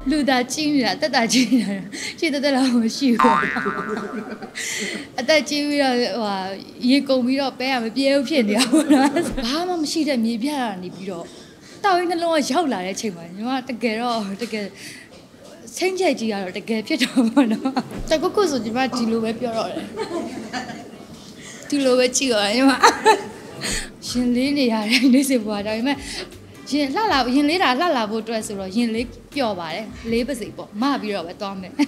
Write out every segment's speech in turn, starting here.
လူသားကြီးနေတာတက်တာကြီးနေတာရှေ့တက်လာမရှိဘူးအသက်ကြီးပြီးတော့ဟိုရေကုန်ပြီးတော့ပဲရမပြေဘူးဖြစ်နေတာပေါ့နော်ဘာမှမရှိတဲ့မြေပြတာနေပြီးတော့တောက်ရင်းနှလုံးကရောက်လာတဲ့အချိန်မှာညီမတကယ်ချင်းချက်ကြီးကတော့တကယ်ဖြစ်တော့ပေါ့နော်တကုတ်ကုဆိုညီမဒီလိုပဲပြောတော့တယ်ဒီလိုပဲကြည့်တော့ညီမရှင်လေးနေရတယ်နေစပွားဒါပေမဲ့ရင်လှလာရင်လေးတာလှလာဖို့အတွက်ဆိုတော့ရင်လေးပျော့ပါတယ်လေးပစိပေါ့မပြီးတော့ပဲသွားမယ်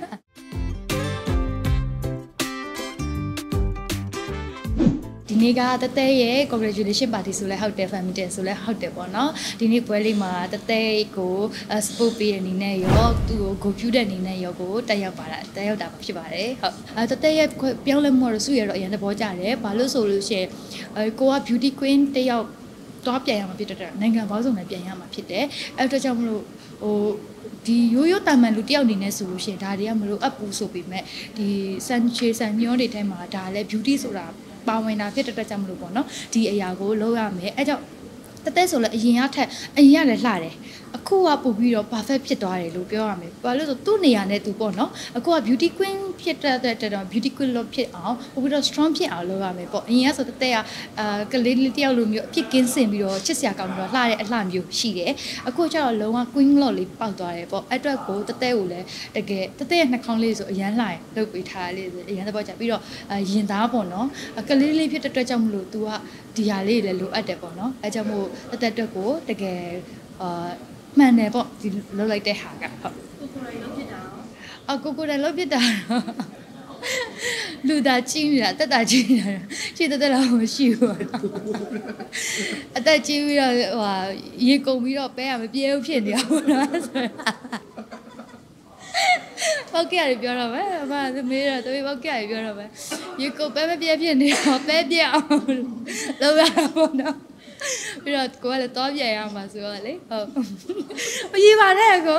ဒီနေ့ကတတဲရဲ့ congratulation party ဆိုလဲဟုတ်တယ် family ဆိုလဲဟုတ်တယ်ပေါ့နော်ဒီနေ့ပွဲလေးမှာတတဲကို support ပေးတဲ့အနေနဲ့ရောသူ့ကို go ပြုတဲ့အနေနဲ့ရောကိုတက်ရောက်တာဖြစ်ပါတယ်ဟုတ်တတဲရဲ့ပြောင်းလဲမှုတော့စုရတော့အရင်သဘောကျတယ်ဘာလို့ဆိုလို့ရှိရင်ကိုက beauty queen တယောက်တော့ပြန်ရမှာဖြစ်တဲ့နိုင်ငံပေါင်းစုံနဲ့ပြန်ရမှာဖြစ်တယ်အဲ့တော့ကြောင့်မလို့ဟိုဒီရိုးရိုးတာမန်လူတယောက်အနေနဲ့ဆိုလို့ရှိရင်ဒါတွေကမလို့အပူဆိုပေမဲ့ဒီစန်ချေစန်မျောတွေထဲမှာဒါလည်း beauty ဆိုတာပါဝင်တာဖြစ်တဲ့အတွက်ကြောင့်မလို့ပေါ့နော်ဒီအရာကိုလုပ်ရမယ်အဲ့ကြောင့်တသက်ဆိုလည်းအရင်ကလည်းလှတယ်အခုကပို့ပြီးတော့ perfect ဖြစ်သွားတယ်လို့ပြောရမယ်ဘာလို့ဆိုသူ့နေရာနဲ့သူပေါ့နော်အခုက beauty queen ဖြစ်တဲ့တော့ beauty queen လို့ဖြစ်အောင်ပို့ပြီးတော့ strong ဖြစ်အောင်လုပ်ရမယ်ပေါ့အရင်ကဆိုတသက်ကကလေးလေးတယောက်လိုမျိုးအဖြစ်ကင်းစင်ပြီးတော့ချစ်စရာကောင်းပြီးတော့လှတဲ့အလှမျိုးရှိတယ်အခုကျတော့လုံးဝ queen လို့လေးပေါက်သွားတယ်ပေါ့အဲ့အတွက်ကိုတသက်ကိုလည်းတကယ်တသက်ရဲ့နှာခေါင်းလေးဆိုအရန်လှရင်လုပ်ပေးထားလေးဆိုအရန်သဘောကျပြီးတော့ရင်သားပေါ့နော်ကလေးလေးဖြစ်တဲ့အတွက်ကြောင့်မလို့ तू ကဒီဟာလေးလည်းလိုအပ်တယ်ပေါ့နော်အဲကြောင့်မို့တသက်အတွက်ကိုတကယ်မှန်တယ်ပေါ့ဒီလောက်လိုက်တဲ့ဟာကဟုတ်ကိုကိုယ်တိုင်လောက်ဖြစ်တာလူသားကြီးနေတာတက်တာကြီးနေတာရှေ့တက်လာမရှိဘူးအသက်ကြီးပြီးတော့ရေကုန်ပြီးတော့ပဲရမပြေဘူးဖြစ်နေတာပေါ့နော်ဟုတ်ကဲ့ရပြောတော့မယ်အမမေးတော့တပည့်ဟုတ်ကဲ့ရပြောတော့မယ်ရေကုန်ပဲမပြေဖြစ်နေတော့ပဲပြအောင်လုပ်ရတာပေါ့နော်ပြီးတော့ကိုကလည်းတော့ပြန်ရမှာဆိုတော့လေဟုတ်မရပါနဲ့ကို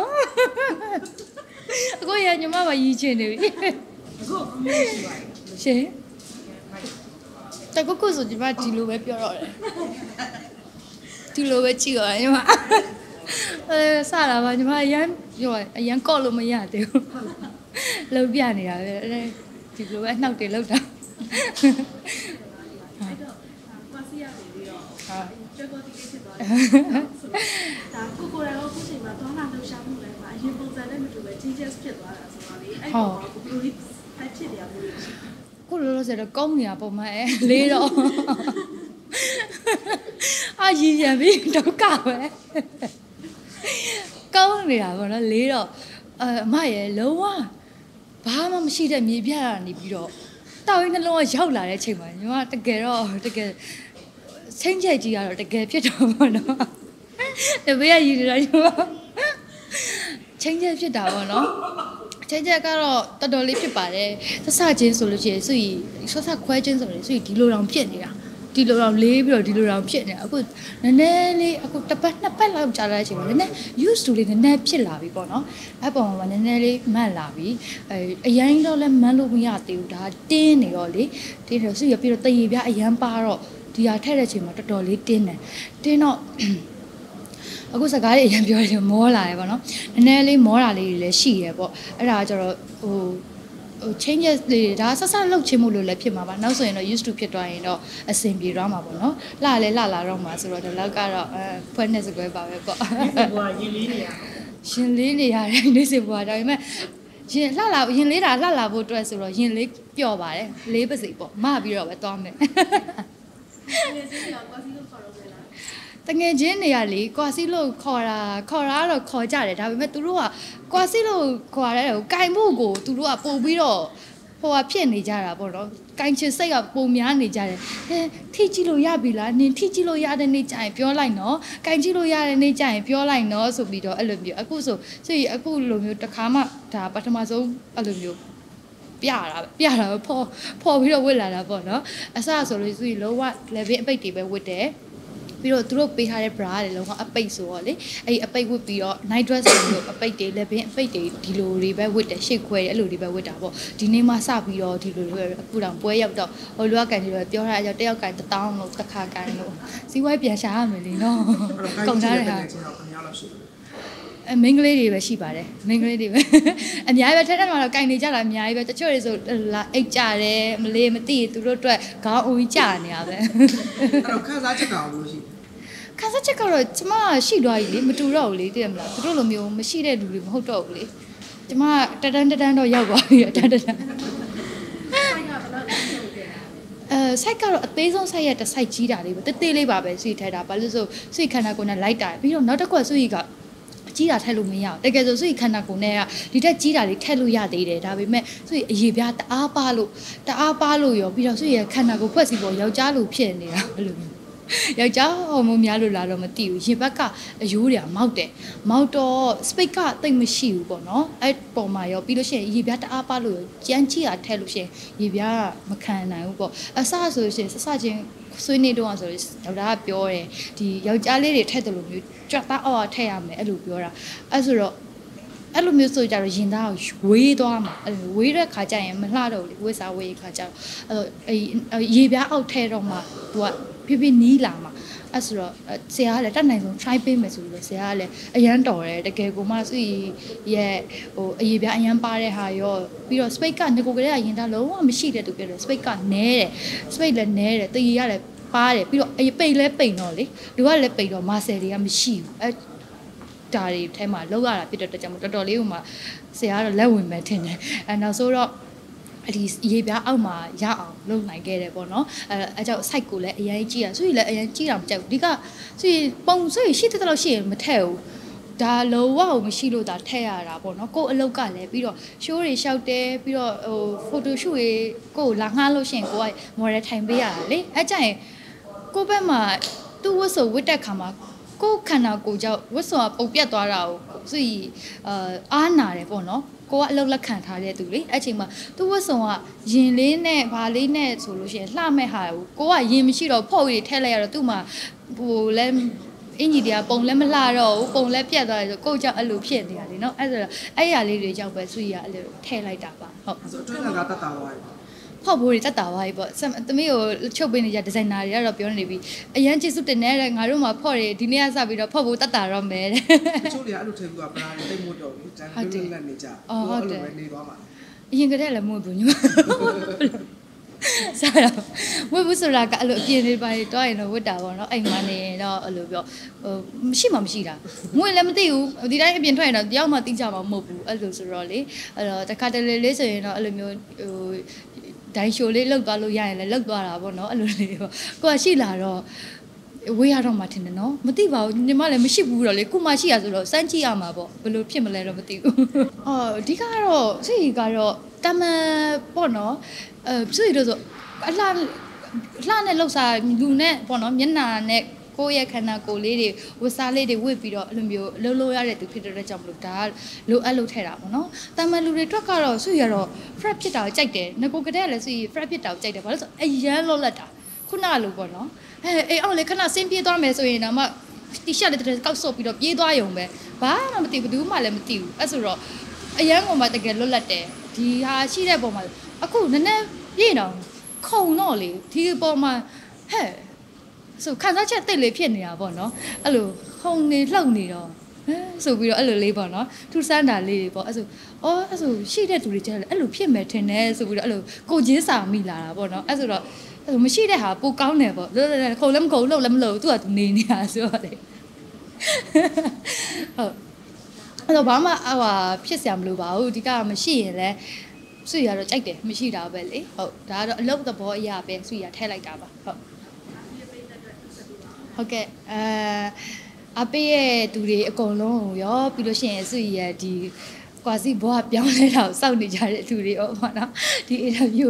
အခုရညီမမရည်ချင်နေပြီအခုမရှိပါဘူးရှင်တကုတ်ကုဆိုညီမဒီလိုပဲပြောတော့တယ်ဒီလိုပဲကြည့်တော့ညီမစလာပါညီမအရန်ကော့လို့မရသေးဘူးလုံးပြနေတာပဲဒီလိုပဲနှောက်တယ်လောက်တာကျော်ကိုတီးဖြစ်သွားတယ်။ဒါကိုယ်ရောခုချိန်မှာတောင်းတာလှူရှာမှုလည်းပါအရင်ပုံစံနဲ့မတူပဲ changes ဖြစ်သွားတာဆိုတော့လေအဲ့တော့ကိုဘယ်လိုလဲဖြစ်နေရမလဲ။ကိုလိုဆိုတော့ကောင်းနေတာပုံမှန်လေးတော့ရည်ရပြီဒုက္ခပဲကောင်းနေတာပေါ့နော်လေးတော့အမရဲ့လုံးဝဘာမှမရှိတဲ့မြေပြတာနေပြီးတော့တောက်ရင်းနှလုံးကရောက်လာတဲ့အချိန်မှာညီမတကယ်ချင်းချက်ကြီးကတော့တကယ်ဖြစ်တော့ပေါ့နော်တပည့်ရည်နေတာယူချင်းချက်ဖြစ်တာပေါ့နော်ချင်းချက်ကတော့တော်တော်လေးဖြစ်ပါတယ်ဆက်စချင်းဆိုလို့ရှိရင်စုရီဆက်စခွဲချင်းဆိုလို့စုရီဒီလိုတောင်ဖြစ်နေတာဒီလိုတောင်လေးပြီးတော့ဒီလိုတောင်ဖြစ်နေတာအခုနည်းနည်းလေးအခုတစ်ပတ်နှစ်ပတ်လောက်ကြာလာတဲ့အချိန်မှာနည်းနည်း used to လေးနည်းနည်းဖြစ်လာပြီပေါ့နော်အဲ့ပုံမှာနည်းနည်းလေးမှတ်လာပြီအရင်တော့လည်းမှန်းလို့မရသေးဘူးဒါတင်းနေတော့လေတင်းတော့စုရီပြီးတော့တရေပြအရန်ပါတော့ဒီဟာထည့်တဲ့ချိန်မှာတော်တော်လေးတင်းတယ်တင်းတော့အခုစကားလေးအရင်ပြောတယ်မောလာတယ်ပေါ့နော်နည်းနည်းလေးမောတာလေးတွေလည်းရှိရပေါ့အဲ့ဒါကကျတော့ဟို changes လေးဒါဆက်ဆက်လှုပ်ချင်းမှုလို့လည်းဖြစ်မှာပါနောက်ဆိုရင်တော့ used to ဖြစ်သွားရင်တော့အဆင်ပြေသွားမှာပေါ့နော်လှလာတော့မှာဆိုတော့ဒီလောက်ကတော့ဖွဲ့နေစကွဲပါပဲပေါ့ဟိုကရင်လေးနေရရင်လေးနေရတယ်နေစဘွားဒါပေမဲ့ရင်လေးတာလှလာဖို့အတွက်ဆိုတော့ရင်လေးပျော့ပါတယ်လေးပစိပေါ့မပြီးတော့ပဲသွားမယ်တငယ်ချင်းတွေကလေကွာစီလို့ခေါ်တာတော့ခေါ်ကြတယ်ဒါပေမဲ့သူတို့ကကွာစီလို့ခေါ်ရတယ်ကိုကင်ဖို့ကိုသူတို့ကပို့ပြီးတော့ဟိုဟာဖြစ်နေကြတာပေါ့နော်ကင်ချစ်စိတ်ကပုံများနေကြတယ်ထိကြည့်လို့ရပြီလားနင်ထိကြည့်လို့ရတဲ့နေ့ကျရင်ပြောလိုက်နော်ကင်ကြည့်လို့ရတဲ့နေ့ကျရင်ပြောလိုက်နော်ဆိုပြီးတော့အဲ့လိုမျိုးအခုဆိုအခုလိုမျိုးတစ်ခါမှဒါပထမဆုံးအဲ့လိုမျိုးပြတာဖော်ပြီးတော့ဝစ်လာတာပေါ့နော်အစဆိုလို့ဆိုရင်လုံးဝ level အပိတ်တွေပဲဝစ်တယ်ပြီးတော့သူတို့ပေးထားတဲ့ bra တွေလုံးဝအပိတ်ဆိုတော့လေအဲ့အပိတ်ဝတ်ပြီးတော့ night dress လို့အပိတ်တွေ level အပိတ်တွေဒီလိုတွေပဲဝတ်တယ်ရှေ့ခွဲတယ်အဲ့လိုတွေပဲဝတ်တာပေါ့ဒီနေ့မှစပြီးတော့ဒီလိုအခုတောင်ပွဲရောက်တော့ဟိုလူကကန်ပြီးတော့ပြောထားအကြောင်းတယောက်ကန်1000လို့တစ်ခါကန်လို့စီးပွားပြန်ရှာရမယ်လေနော်ကုန်သားတွေဟာမိန်းကလေးတွေပဲရှိပါတယ်မိန်းကလေးတွေပဲအများကြီးပဲထက်ထက်မှာတော့ကင်နေကြတာအများကြီးပဲတချို့တွေဆိုလာအိတ်ကြတယ်မလေးမသိသူတို့အတွက်ခေါင်းအုံကြီးကြာနေရပဲအဲ့တော့ခန်းစားချက်ကောင်လို့ရှိခန်းစားချက်ကတော့ကျမရှိသွားပြီလေမတူတော့ဘူးလေသိရမလားသူတို့လိုမျိုးမရှိတဲ့လူတွေမဟုတ်တော့ဘူးလေကျမတန်းတော့ရောက်သွားပြီတန်းဆိုင်ကတော့အသေးဆုံးဆိုင်ရတစ်ဆိုင်ကြီးတာလေးပဲတေးသေးလေးပါပဲဆွေထဲတာဘာလို့ဆိုဆွေခန္ဓာကိုယ်နဲ့လိုက်တာပြီးတော့နောက်တစ်ခွက်ဆွေကကြီးတာထည့်လို့မရဘူးတကယ်ဆိုဆွေခန္ဓာကိုယ်နဲ့ကဒီထက်ကြီးတာလေးထည့်လို့ရသေးတယ်ဒါပေမဲ့ဆွေအရေပြားတအားပါလို့ရောပြီးတော့ဆွေရဲ့ခန္ဓာကိုယ်ဖွဲ့စည်းပေါ်ယောက်ျားလိုဖြစ်နေတာဘယ်လိုယောက်ျားဟော်မုန်းများလို့လာတော့မသိဘူးရင်ဘက်ကအယိုးတွေမောက်တယ်မောက်တော့ space ကတိတ်မရှိဘူးပေါ့နော်အဲ့ပေါ်မှာရောပြီးလို့ရှိရင်ရေပြားတအားပါလို့ကြမ်းကြီးတာထည့်လို့ရှိရင်ရေပြားမခံနိုင်ဘူးပေါ့အစဆိုလို့ရှိရင်စချင်းဆွေးနေတော့ဆိုလို့ဒေါက်တာကပြောတယ်ဒီယောက်ျားလေးတွေထည့်တယ်လို့မျိုးကြွတ်သားအောက်ထည့်ရမယ်အဲ့လိုပြောတာအဲ့ဆိုတော့အဲ့လိုမျိုးဆိုကြတော့ရင်သားကိုဝေးသွားမှာအဲ့လိုဝေးတဲ့ခါကျရင်မလှတော့ဘူးလေဝိစားဝေးခါကျတော့အဲ့ရေပြားအောက်ထည့်တော့မှသူကဖြည်းနီးလာမှာအဲ့ဆိုတော့ဆရာကလည်းတတ်နိုင်ဆုံး try ပေးမယ်ဆိုပြီးတော့ဆရာကလည်းအရန်တော်တယ်တကယ်ကိုမှသူရဲ့ဟိုအရေးပြအရန်ပါတဲ့ဟာရောပြီးတော့ space ကငကိုကလေးကရင်သားလုံးဝမရှိတဲ့သူပြောတယ် space ကနဲတယ် space လည်းနဲတယ်တည်ရလည်းပါတယ်ပြီးတော့ပိတ်လဲပိတ်တော့လေလူကလည်းပိတ်တော့မာဆယ်တွေကမရှိဘူးအဲ့ဒါတွေထဲမှာလောက်ရတာဖြစ်တဲ့အတွက်ကြောင့်တော်တော်လေးဟိုမှာဆရာကတော့လက်ဝင်မဲ့ထင်တယ်အဲ့နောက်ဆိုတော့ဒီရေပြားအောက်မှာရအောင်လုပ်နိုင်ခဲ့တယ်ပေါ့နော်အဲကြောင့် site ကိုလည်းအရင်ကြည့်ရဆွေလည်းအရင်ကြည့်တာမကြောက်ဘူးဒီကဆွေပုံဆွေရှိတဲ့တော့ရှိရင်မထည့်ဘူးဒါလောဝကိုမရှိလို့ဒါထည့်ရတာပေါ့နော်ကို့အလုတ်ကလည်းပြီးတော့ show တွေရှောက်တယ်ပြီးတော့ဟို photo shoot တွေကိုလာငှားလို့ရှိရင်ကိုက model ထိုင်ပေးရတာလေအဲကြရင်ကိုဘက်မှာသူ့ဝတ်ဆိုဝတ်တက်ခါမှာကိုခန္ဓာကိုယ်ကြောင့်ဝတ်ဆိုတာပုံပြတ်သွားတာကိုဆွေအားနာတယ်ပေါ့နော်ကိုကအလုပ်လက်ခံထားတဲ့သူလေအဲ့ချိန်မှာသူ့ဝတ်စုံကရင်လေးနဲ့ဘာလေးနဲ့ဆိုလို့ရှိရင်လှမဲ့ဟာကိုကရင်မရှိတော့ဖောက်ရည်ထည့်လိုက်ရတော့သူ့မှာဟိုလဲအင်ဂျီတွေကပုံလည်းမလှတော့ဘူးပုံလည်းပြတ်သွားတယ်ဆိုကိုကြောင့်အဲ့လိုဖြစ်နေတာလေနော်အဲ့ဆိုတော့အဲ့ရလေးတွေကြောင့်ပဲဆွေရအဲ့လိုထည့်လိုက်တာပါဟုတ်ဆိုအတွင်းကတတ်တာပါဖောက်ဖို့တွေတက်တာပါပြီပေါ့သမီးကိုချုပ်ပေးနေကြဒီဇိုင်နာတွေကတော့ပြောနေပြီအရန်ကျေးဇူးတင်နေတဲ့ငါတို့မှာဖော့တွေဒီနေ့ကစပြီးတော့ဖော့ဖို့တက်တာတော့မယ်တဲ့တချို့တွေကအဲ့လိုထည့်ပြီးတော့ပလာတွေတိတ်မို့တော့ဘူးတန်းလွတ်လပ်နေကြဟုတ်တယ်နေသွားမှာအရင်ကတည်းကလည်းမို့ဘူးညစားတော့ဝတ်ဘူးဆိုတာကအဲ့လိုအပြင်းလေးပါတွားရင်တော့ဝတ်တာပေါ့နော်အိမ်မှာနေတော့အဲ့လိုပြောဟိုမရှိတာငွေလည်းမသိဘူးဒီတိုင်းအပြင်ထွက်ရင်တော့တယောက်မှသိကြမှာမဟုတ်ဘူးအဲ့လိုဆိုတော့လေအဲ့တော့တခါတလေလေးဆိုရင်တော့အဲ့လိုမျိုးဟိုဒိုင်ရှိုလေးလောက်သွားလို့ရရင်လည်းလောက်သွားတာပေါ့နော်အဲ့လိုလေးပေါ့ကိုကရှိလာတော့ဝေးရတော့မှထင်တယ်နော်မသိပါဘူးညီမလည်းမရှိဘူးတော့လေကိုမရှိရဆိုတော့စမ်းကြည့်ရမှာပေါ့ဘယ်လိုဖြစ်မလဲတော့မသိဘူးအော်အဓိကတော့စိတ်ကတော့တမန်ပေါ့နော်စိတ်တို့ဆိုအလှနဲ့လှုပ်ရှားလူနဲ့ပေါ့နော်မျက်နှာနဲ့ကိုယ့်ရဲ့ခန္ဓာကိုယ်လေးတွေဝတ်စားလေးတွေဝတ်ပြီးတော့အဲ့လိုမျိုးလှုပ်လို့ရတဲ့သူဖြစ်တဲ့ကြောင့်မလို့ဒါလိုအပ်လို့ထဲတာပေါ့နော်တမန်လူတွေအတွက်ကတော့ဆွေရတော့ fresh ဖြစ်တာကိုကြိုက်တယ်ငကိုကတဲ့ကလည်းဆွေ fresh ဖြစ်တာကိုကြိုက်တယ်ဘာလို့ဆိုအရန်လောလက်တာခုနလိုပေါ့နော်အေးအောင်လေခဏဆင်းပြေးသွားမယ်ဆိုရင်တော့မှ t-shirt လေးတစ်ကောက်ဆုပ်ပြီးတော့ပြေးသွားရုံပဲဘာမှမသိဘူးဘူးမှလည်းမသိဘူးအဲ့ဆိုတော့အရန်ကောင်မှတကယ်လွတ်လပ်တယ်ဒီဟာရှိတဲ့ပုံမှာအခုနည်းနည်းပြေးတော့ခုံတော့လေဒီပုံမှာဟဲ့ဆိုခန်းစားချက်တိတ်လေးဖြစ်နေတာပေါ့နော်အဲ့လိုခုံနေလှုပ်နေတော့ဆိုပြီးတော့အဲ့လိုလေးပေါ့နော်ထူဆန်းတာလေးတွေပေါ့အဲ့ဆိုအဲ့ဆိုရှိတဲ့သူတွေကျတော့အဲ့လိုဖြစ်မယ်ထင်တယ်ဆိုပြီးတော့အဲ့လိုကိုချင်းစာမိလာတာပေါ့နော်အဲ့ဆိုတော့မရှိတဲ့ဟာပိုကောင်းတယ်ပေါ့ခုံလည်းမခုံလှုပ်လည်းမလှုပ်သူကသူနေနေတာဆိုတော့လေဟုတ်အဲ့တော့ဘာမှဟိုဖြစ်စရာမလိုပါဘူးဒီကမရှိရင်လည်းဆွေရတော့ကြိုက်တယ်မရှိတာပဲလေဟုတ်ဒါကတော့အလုပ်သဘောအရာပဲဆွေရထည့်လိုက်တာပါဟုတ်ကဲ့အပေးရဲ့သူတွေအကုန်လုံးရောပြီးလို့ရှိရင်ဆွေရဒီကွာစီဘောကပြောင်းလဲတာကိုစောင့်နေကြတဲ့သူတွေရောပေါ့နော်ဒီ interview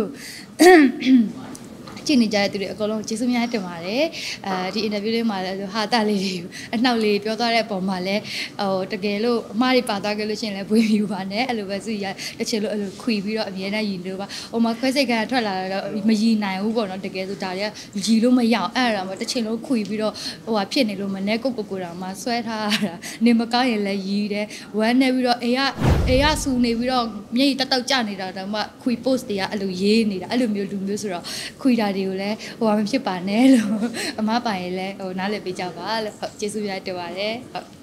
ကြည့်နေကြတဲ့သူတွေအကုန်လုံးကျေးဇူးများတင်ပါတယ်ဒီ interview လေးမှာလည်းဟာတာလေးတွေအနှောက်လေးပြောသွားတဲ့ပုံမှာလည်းဟိုတကယ်လို့အမားတွေပါသွားကြလို့ရှိရင်လည်းဘွေမြူပါနဲ့အဲ့လိုပဲသူရတစ်ချင်လို့အဲ့လိုခွီပြီးတော့အမြဲတမ်းရည်လို့ပါဟိုမှာခွဲစိတ်ကထွက်လာတော့မရည်နိုင်ဘူးပေါ့နော်တကယ်ဆိုဒါတွေကရည်လို့မရအောင်အဲ့ဒါမှတစ်ချင်လို့ခွီပြီးတော့ဟိုဟာဖြစ်နေလို့မနဲ့ကိုတောင်မှဆွဲထားတာနေမကောင်းရင်လည်းရည်တယ်ဝမ်းနေပြီးတော့အေးဆူနေပြီးတော့မျက်ရည်တက်ကြနေတာတော့မှခွီ post တွေကအဲ့လိုရေးနေတာအဲ့လိုမျိုးလူမျိုးဆိုတော့ခွီတာတွေကိုလည်းဟိုမဖြစ်ပါနဲ့လို့အမပိုင်လည်းဟိုနားလည်ပေးကြပါလို့ဟုတ်ကျေးဇူးများတင်ပါတယ်ဟုတ်